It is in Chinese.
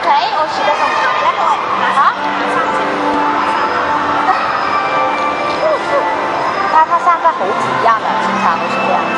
OK，我試得送你啦，啊？它散发猴子一样的，经常都是这样。